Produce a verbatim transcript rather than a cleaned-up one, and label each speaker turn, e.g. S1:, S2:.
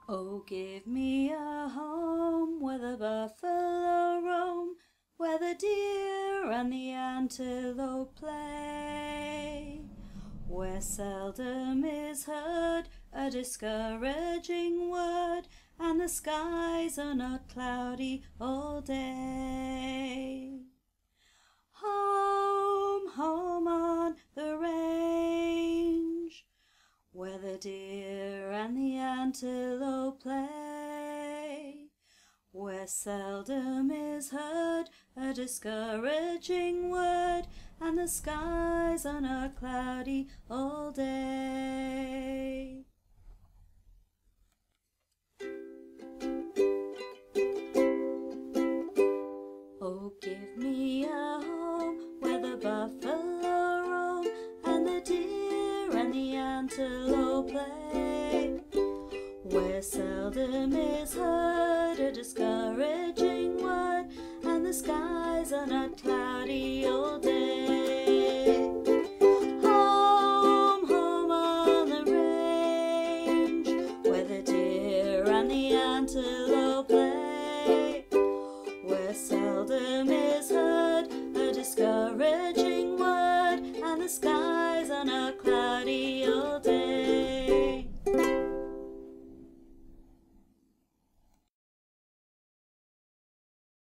S1: Oh, give me a home where the buffalo roam, where the deer and the antelope play, where seldom is heard a discouraging word, and the skies are not cloudy all day. Home, home on the range, where the deer and the antelope play, where seldom is heard a discouraging word, and the skies are not cloudy all day. Oh, give me a home where the buffalo roam, and the deer and the antelope play, where seldom is heard a discouraging word, and the skies are not cloudy all day. Home, home on the range, where the deer and the antelope play, where seldom is heard a discouraging word, and the skies are not cloudy